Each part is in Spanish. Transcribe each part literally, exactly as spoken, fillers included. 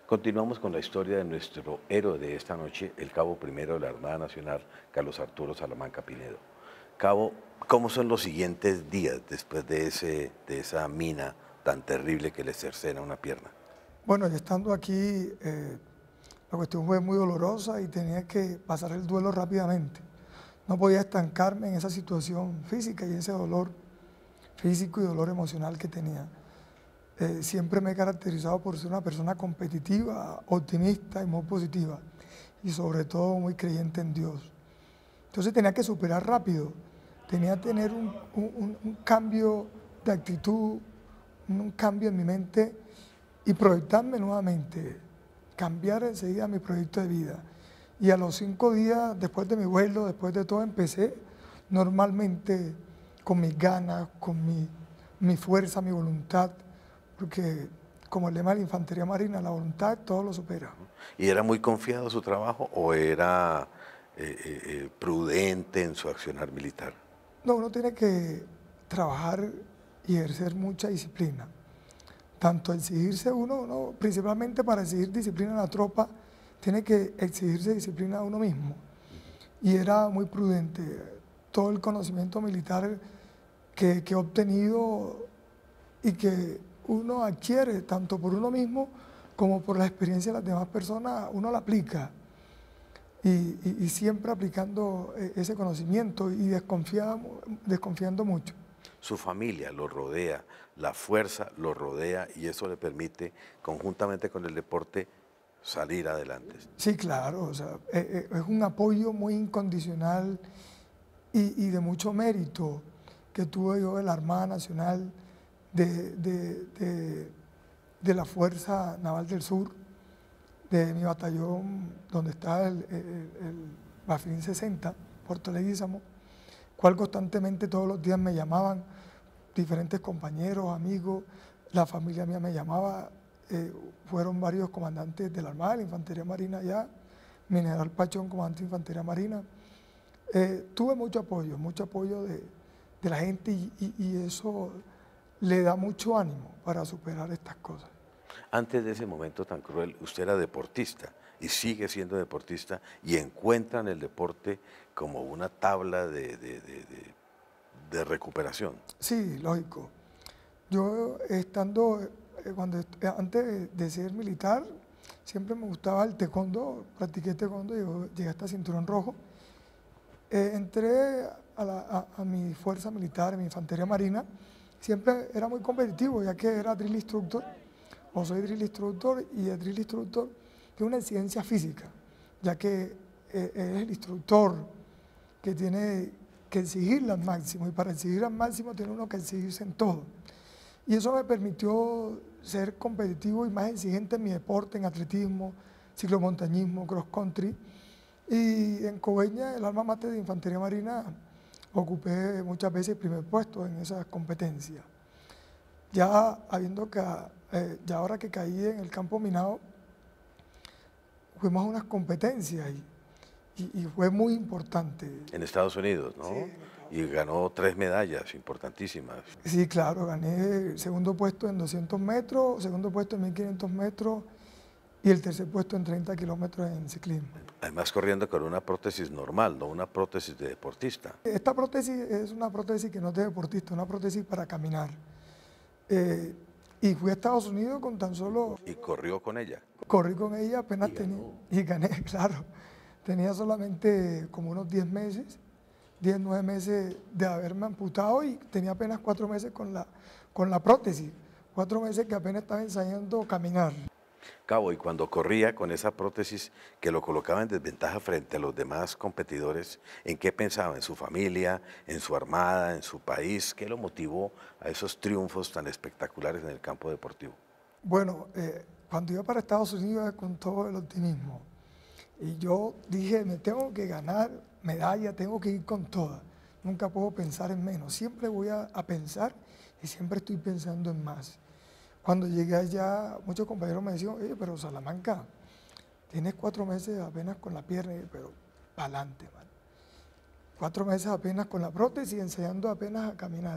Continuamos con la historia de nuestro héroe de esta noche, el cabo primero de la Armada Nacional, Carlos Arturo Salamanca Pinedo. Cabo, ¿cómo son los siguientes días después de, ese, de esa mina tan terrible que le cercena una pierna? Bueno, y estando aquí, eh, la cuestión fue muy dolorosa y tenía que pasar el duelo rápidamente. No podía estancarme en esa situación física y ese dolor físico y dolor emocional que tenía. Eh, siempre me he caracterizado por ser una persona competitiva, optimista y muy positiva, y sobre todo muy creyente en Dios. Entonces tenía que superar rápido, tenía que tener un, un, un cambio de actitud, un cambio en mi mente y proyectarme nuevamente, cambiar enseguida mi proyecto de vida. Y a los cinco días, después de mi vuelo, después de todo, empecé normalmente con mis ganas, con mi, mi fuerza, mi voluntad, porque como el lema de la Infantería Marina, la voluntad todo lo supera. ¿Y era muy confiado en su trabajo o era eh, eh, eh, prudente en su accionar militar? No, uno tiene que trabajar y ejercer mucha disciplina. Tanto exigirse uno, uno, principalmente para exigir disciplina a la tropa, tiene que exigirse disciplina a uno mismo. Y era muy prudente. Todo el conocimiento militar que, que he obtenido y que uno adquiere tanto por uno mismo como por la experiencia de las demás personas, uno la aplica. Y, y, y siempre aplicando ese conocimiento y desconfiando, desconfiando mucho. Su familia lo rodea, la fuerza lo rodea y eso le permite, conjuntamente con el deporte, salir adelante. Sí, claro, o sea, es, es un apoyo muy incondicional y, y de mucho mérito que tuve yo de la Armada Nacional, de, de, de, de la Fuerza Naval del Sur, de mi batallón donde está el, el, el Bafín sesenta, Puerto Leguízamo, cual constantemente todos los días me llamaban diferentes compañeros, amigos, la familia mía me llamaba, eh, fueron varios comandantes de la Armada, de la Infantería Marina allá, mi general Pachón, comandante de Infantería Marina. Eh, tuve mucho apoyo, mucho apoyo de, de la gente y, y, y eso le da mucho ánimo para superar estas cosas. Antes de ese momento tan cruel, usted era deportista y sigue siendo deportista y encuentra en el deporte como una tabla de, de, de, de, de recuperación. Sí, lógico. Yo estando, eh, cuando, antes de, de ser militar, siempre me gustaba el taekwondo, practiqué taekwondo y llegué hasta cinturón rojo. Eh, entré a, la, a, a mi fuerza militar, a mi infantería marina, siempre era muy competitivo, ya que era drill instructor, o soy drill instructor, y el drill instructor tiene una exigencia física, ya que eh, es el instructor que tiene que exigirla al máximo, y para exigir al máximo tiene uno que exigirse en todo. Y eso me permitió ser competitivo y más exigente en mi deporte, en atletismo, ciclomontañismo, cross country. Y en Coveñas, el alma mater de Infantería Marina, ocupé muchas veces el primer puesto en esas competencias. Ya habiendo que, eh, ya ahora que caí en el campo minado, fuimos a unas competencias y, y, y fue muy importante. En Estados Unidos, ¿no? Sí, y ganó tres medallas importantísimas. Sí, claro, gané segundo puesto en doscientos metros, segundo puesto en mil quinientos metros y el tercer puesto en treinta kilómetros en ciclismo. Además corriendo con una prótesis normal, no una prótesis de deportista. Esta prótesis es una prótesis que no es de deportista, una prótesis para caminar. Eh, y fui a Estados Unidos con tan solo... ¿Y corrió con ella? Corrí con ella, apenas Y tenía... ganó. Y gané, claro. Tenía solamente como unos diez meses, diez, nueve meses de haberme amputado y tenía apenas cuatro meses con la, con la prótesis. Cuatro meses que apenas estaba ensayando caminar. Cabo, y cuando corría con esa prótesis que lo colocaba en desventaja frente a los demás competidores, ¿en qué pensaba? ¿En su familia, en su armada, en su país? ¿Qué lo motivó a esos triunfos tan espectaculares en el campo deportivo? Bueno, eh, cuando iba para Estados Unidos con todo el optimismo, y yo dije, me tengo que ganar medalla, tengo que ir con todas, nunca puedo pensar en menos, siempre voy a, a pensar y siempre estoy pensando en más. Cuando llegué allá, muchos compañeros me decían, oye, pero Salamanca, tienes cuatro meses apenas con la pierna, y, pero para adelante, man. Cuatro meses apenas con la prótesis, enseñando apenas a caminar.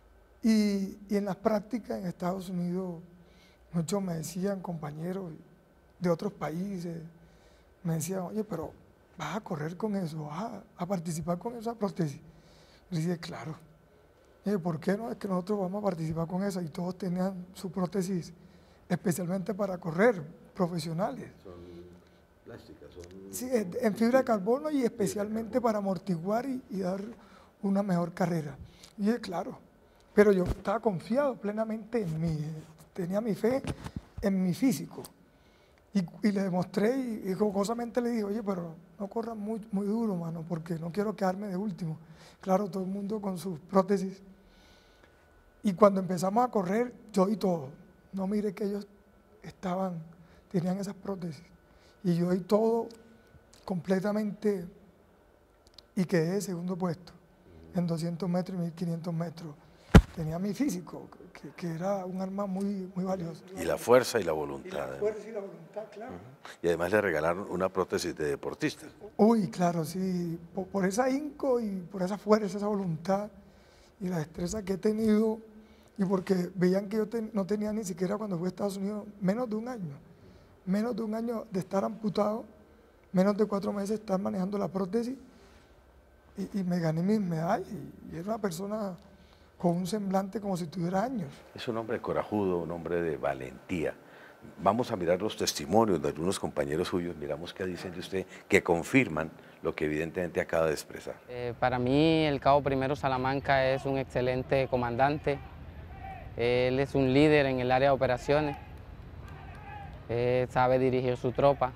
Y, y en las prácticas en Estados Unidos, muchos me decían, compañeros, de otros países me decían, oye, pero vas a correr con eso, vas a, a participar con esa prótesis. Y dije, claro. Y dije, ¿por qué no? Es que nosotros vamos a participar con esa. Y todos tenían su prótesis especialmente para correr, profesionales. Son plásticas, son... Sí, en fibra de carbono y especialmente para amortiguar y, y dar una mejor carrera. Y dije, claro, pero yo estaba confiado plenamente en mí, tenía mi fe en mi físico. Y, y le demostré y, y jocosamente le dije, oye, pero no corras muy, muy duro, mano, porque no quiero quedarme de último. Claro, todo el mundo con sus prótesis. Y cuando empezamos a correr, yo di todo. No miré que ellos estaban, tenían esas prótesis. Y yo di todo completamente y quedé de segundo puesto en doscientos metros y mil quinientos metros. Tenía mi físico, que, que era un arma muy, muy valiosa. Y la fuerza y la voluntad. Y la fuerza y la voluntad, claro. Uh-huh. Y además le regalaron una prótesis de deportista. Uy, claro, sí. Por, por esa ahínco y por esa fuerza, esa voluntad y la destreza que he tenido, y porque veían que yo ten, no tenía ni siquiera cuando fui a Estados Unidos menos de un año. Menos de un año de estar amputado, menos de cuatro meses de estar manejando la prótesis, y, y me gané mis medallas. Y, y era una persona con un semblante como si tuviera años. Es un hombre corajudo, un hombre de valentía. Vamos a mirar los testimonios de algunos compañeros suyos, miramos qué dicen de usted, que confirman lo que evidentemente acaba de expresar. Eh, para mí el Cabo Primero Salamanca es un excelente comandante, él es un líder en el área de operaciones, él sabe dirigir su tropa,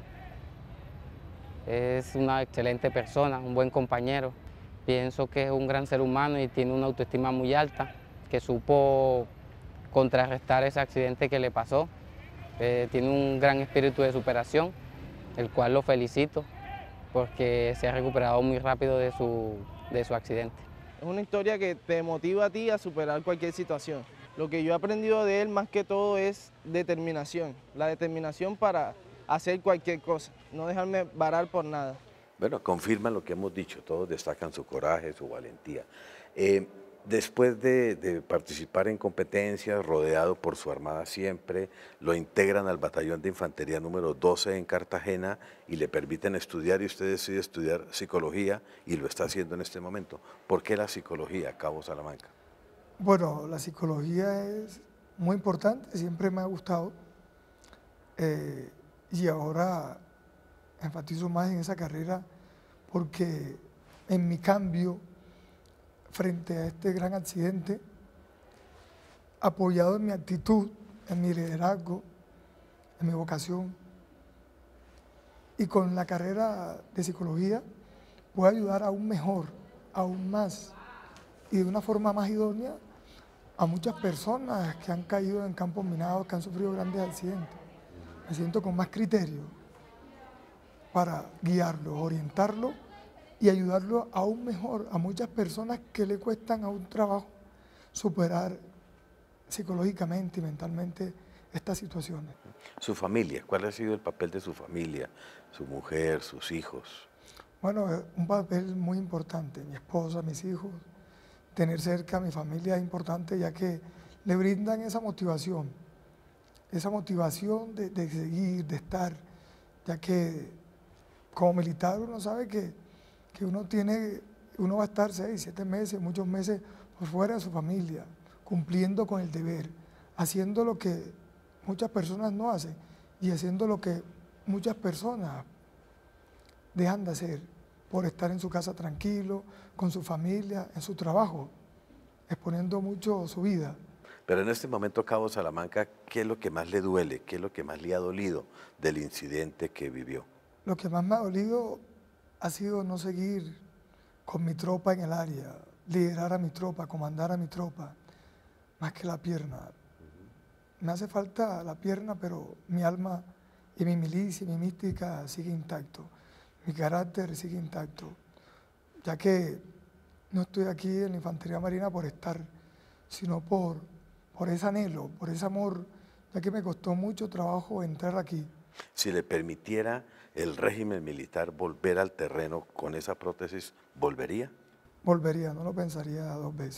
es una excelente persona, un buen compañero. Pienso que es un gran ser humano y tiene una autoestima muy alta, que supo contrarrestar ese accidente que le pasó. Eh, tiene un gran espíritu de superación, el cual lo felicito porque se ha recuperado muy rápido de su, de su accidente. Es una historia que te motiva a ti a superar cualquier situación. Lo que yo he aprendido de él más que todo es determinación, la determinación para hacer cualquier cosa, no dejarme varar por nada. Bueno, confirman lo que hemos dicho, todos destacan su coraje, su valentía. Eh, después de, de participar en competencias, rodeado por su armada siempre, lo integran al batallón de infantería número doce en Cartagena y le permiten estudiar, y usted decide estudiar psicología y lo está haciendo en este momento. ¿Por qué la psicología, Cabo Salamanca? Bueno, la psicología es muy importante, siempre me ha gustado, eh, y ahora enfatizo más en esa carrera porque en mi cambio frente a este gran accidente, apoyado en mi actitud, en mi liderazgo, en mi vocación, y con la carrera de psicología, puedo ayudar aún mejor, aún más, y de una forma más idónea a muchas personas que han caído en campos minados, que han sufrido grandes accidentes. Me siento con más criterio para guiarlos, orientarlos y ayudarlos aún mejor a muchas personas que le cuestan a un trabajo superar psicológicamente y mentalmente estas situaciones. Su familia, ¿cuál ha sido el papel de su familia, su mujer, sus hijos? Bueno, es un papel muy importante, mi esposa, mis hijos, tener cerca a mi familia es importante ya que le brindan esa motivación, esa motivación de, de seguir, de estar, ya que como militar uno sabe que, que uno tiene, uno va a estar seis, siete meses, muchos meses por fuera de su familia, cumpliendo con el deber, haciendo lo que muchas personas no hacen y haciendo lo que muchas personas dejan de hacer por estar en su casa tranquilo, con su familia, en su trabajo, exponiendo mucho su vida. Pero en este momento, Cabo Salamanca, ¿qué es lo que más le duele? ¿Qué es lo que más le ha dolido del incidente que vivió? Lo que más me ha dolido ha sido no seguir con mi tropa en el área, liderar a mi tropa, comandar a mi tropa, más que la pierna. Me hace falta la pierna, pero mi alma y mi milicia y mi mística sigue intacto. Mi carácter sigue intacto, ya que no estoy aquí en la Infantería Marina por estar, sino por, por ese anhelo, por ese amor, ya que me costó mucho trabajo entrar aquí. Si le permitiera el régimen militar volver al terreno con esa prótesis, ¿volvería? Volvería, no lo pensaría dos veces.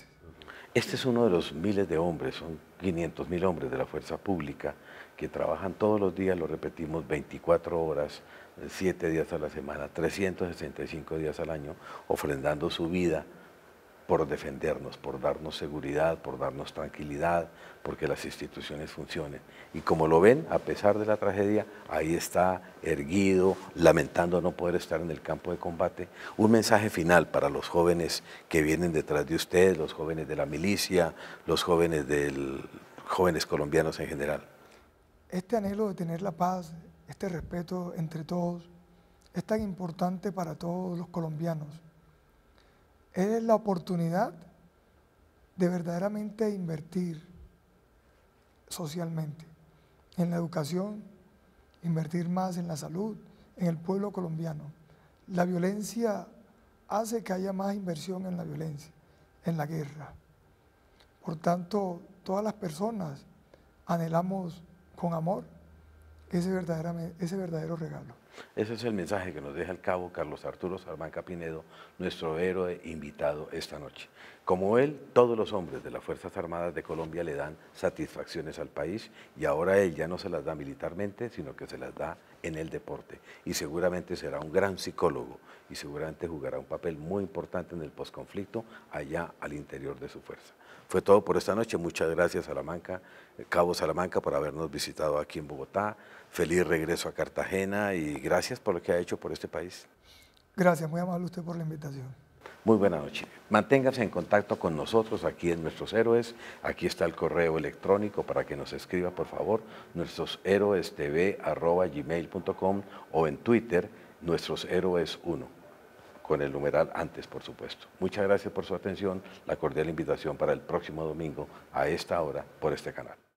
Este es uno de los miles de hombres, son quinientos mil hombres de la fuerza pública que trabajan todos los días, lo repetimos, veinticuatro horas, siete días a la semana, trescientos sesenta y cinco días al año, ofrendando su vida por defendernos, por darnos seguridad, por darnos tranquilidad, porque las instituciones funcionen. Y como lo ven, a pesar de la tragedia, ahí está erguido, lamentando no poder estar en el campo de combate. Un mensaje final para los jóvenes que vienen detrás de usted, los jóvenes de la milicia, los jóvenes, del, jóvenes colombianos en general. Este anhelo de tener la paz, este respeto entre todos, es tan importante para todos los colombianos. Es la oportunidad de verdaderamente invertir socialmente en la educación, invertir más en la salud, en el pueblo colombiano. La violencia hace que haya más inversión en la violencia, en la guerra. Por tanto, todas las personas anhelamos con amor ese, ese verdadero regalo. Ese es el mensaje que nos deja el cabo Carlos Arturo Salamanca Pinedo, nuestro héroe invitado esta noche. Como él, todos los hombres de las Fuerzas Armadas de Colombia le dan satisfacciones al país y ahora él ya no se las da militarmente, sino que se las da en el deporte. Y seguramente será un gran psicólogo y seguramente jugará un papel muy importante en el posconflicto allá al interior de su fuerza. Fue todo por esta noche. Muchas gracias, Salamanca, Cabo Salamanca, por habernos visitado aquí en Bogotá. Feliz regreso a Cartagena y gracias por lo que ha hecho por este país. Gracias, muy amable usted por la invitación. Muy buena noche. Manténgase en contacto con nosotros aquí en Nuestros Héroes. Aquí está el correo electrónico para que nos escriba, por favor, nuestroshéroestv arroba gmail punto com o en Twitter, Nuestros Héroes uno, con el numeral antes, por supuesto. Muchas gracias por su atención. La cordial invitación para el próximo domingo a esta hora por este canal.